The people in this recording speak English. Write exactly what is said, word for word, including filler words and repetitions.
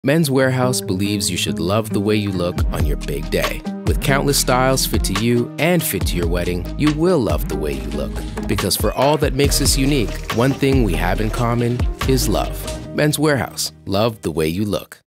Men's Wearhouse believes you should love the way you look on your big day. With countless styles fit to you and fit to your wedding, you will love the way you look. Because for all that makes us unique, one thing we have in common is love. Men's Wearhouse. Love the way you look.